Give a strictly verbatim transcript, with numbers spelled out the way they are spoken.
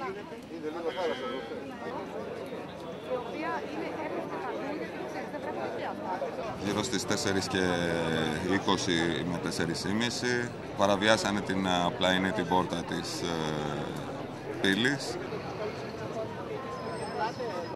Γύρω στις τέσσερις και είκοσι με τέσσερις και μισή παραβιάσανε την πλαϊνή την πόρτα της ε, πύλης.